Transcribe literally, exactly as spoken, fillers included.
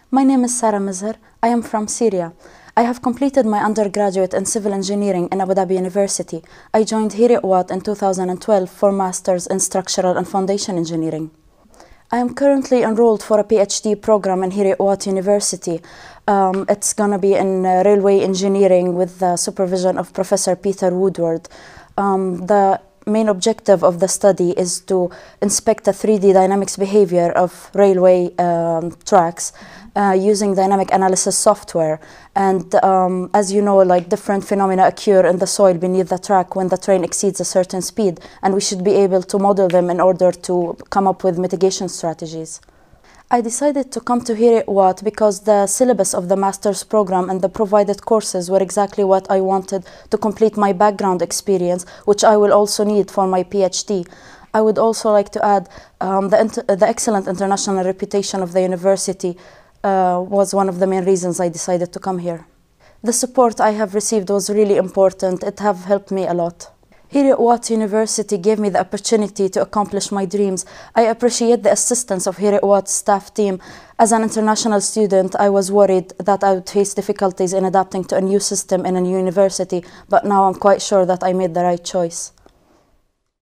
My name is Sara Mezher. I am from Syria. I have completed my undergraduate in civil engineering in Abu Dhabi University. I joined Heriot-Watt in two thousand twelve for Masters in Structural and Foundation Engineering. I am currently enrolled for a PhD program in Heriot-Watt University. Um, it's going to be in uh, railway engineering with the supervision of Professor Peter Woodward. Um, the main objective of the study is to inspect the three D dynamics behavior of railway um, tracks uh, using dynamic analysis software. And um, as you know, like different phenomena occur in the soil beneath the track when the train exceeds a certain speed, and we should be able to model them in order to come up with mitigation strategies. I decided to come to Heriot-Watt because the syllabus of the master's program and the provided courses were exactly what I wanted to complete my background experience, which I will also need for my PhD. I would also like to add um, the, inter the excellent international reputation of the university uh, was one of the main reasons I decided to come here. The support I have received was really important. It have helped me a lot. Heriot-Watt University gave me the opportunity to accomplish my dreams. I appreciate the assistance of Heriot-Watt's staff team. As an international student, I was worried that I would face difficulties in adapting to a new system in a new university, but now I'm quite sure that I made the right choice.